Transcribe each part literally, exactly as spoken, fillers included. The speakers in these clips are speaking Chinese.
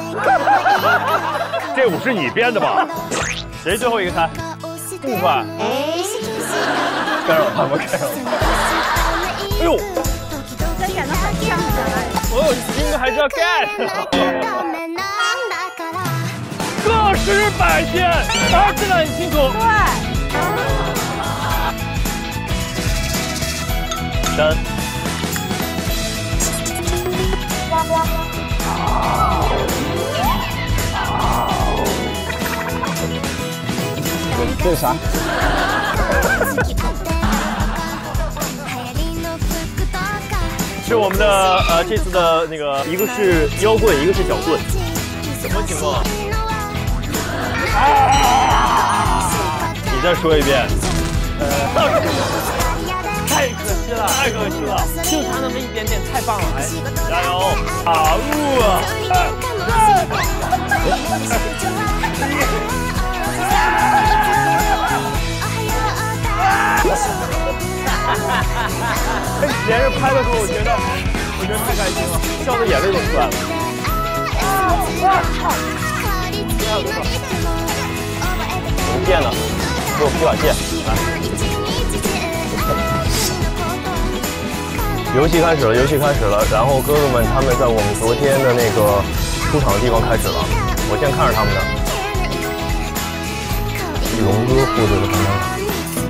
这舞是你编的吧？谁最后一个猜？不快。干扰他们，干扰。哎呦， 这显得很像的。 哦，应该还是要 get。个十百千，啊，这个很清楚。 对。 三。 这是啥？ 是我们的呃这次的那个，一个是腰棍，一个是脚棍，什么情况？啊！你再说一遍。呃，太可惜了，太可惜了，就差那么一点点，太棒了！哎，加油！啊呜啊！连着拍的时候，我觉得，我觉得太开心了，笑的眼泪都出来了。不见了，给我皮把剑来。游戏开始了，游戏开始了，然后哥哥们他们在我们昨天的那个出场的地方开始了，我先看着他们的。龙哥获得了颁奖卡。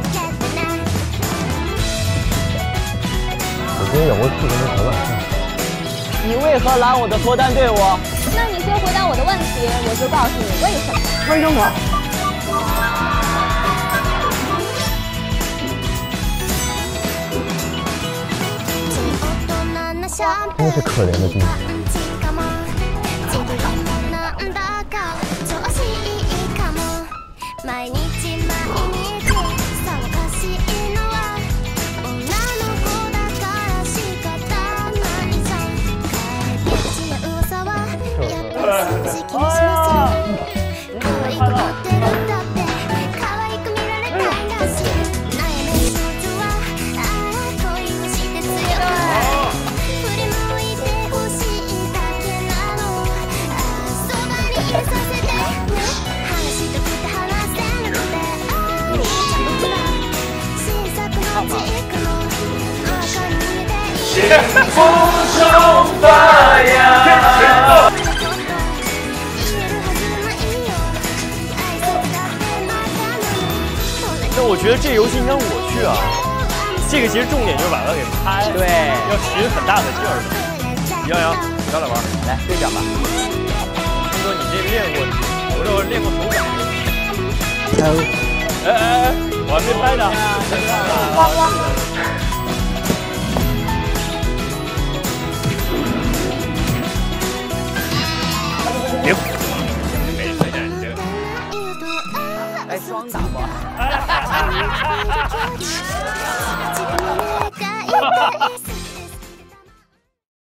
我今天演过四个人头晚上。 你为何拦我的脱单队伍？ 那你先回答我的问题，我就告诉你为什么。 为什么？ 真是可怜的弟弟。 风中发芽。 但我觉得这游戏应该我去啊。这个其实重点就是把它给拍， 对， 要使很大的劲儿的。杨洋，咱俩玩， 来对讲吧。 听说你这练过，我这练过手感。哎哎哎，我还没拍呢。 汪汪。 别，没没点这个。 来双打吧。